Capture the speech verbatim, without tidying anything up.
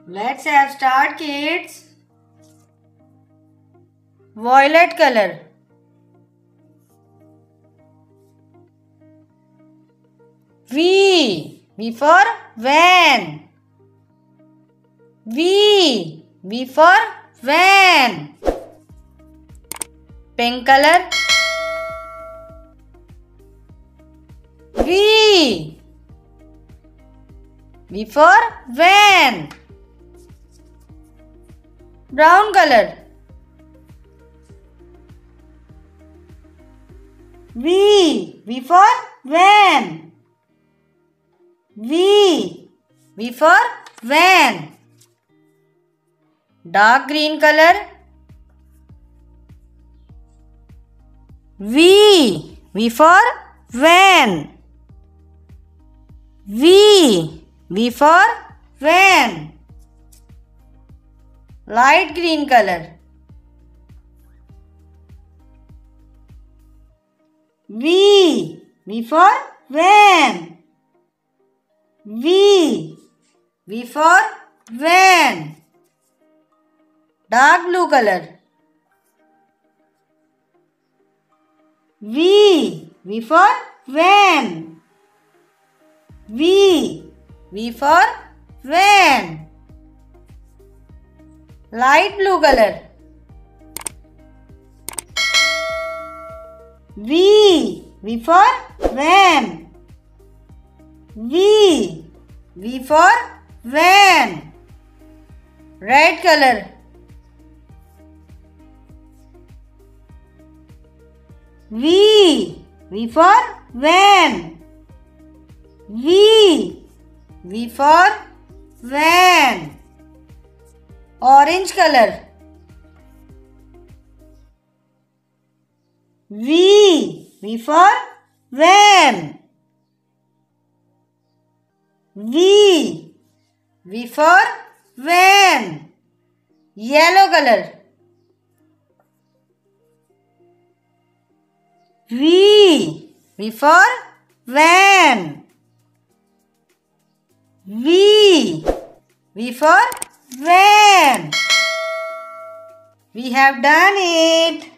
Let's have start, kids. Violet color. V. V for van. V. V for van. Pink color. V. V for van. Brown color. V. V for van. V. V for van. Dark green color. V. V for van. V. V for van. Light green color. V. V for van. V. V for van. Dark blue color. V. V for van. V. V for van. Light blue color. V. V for van. V. V for van. Red color. V. V for van. V. V for van. Orange color. V. V for van. V. V for van. Yellow color. V. V for van. V. V for van. We have done it.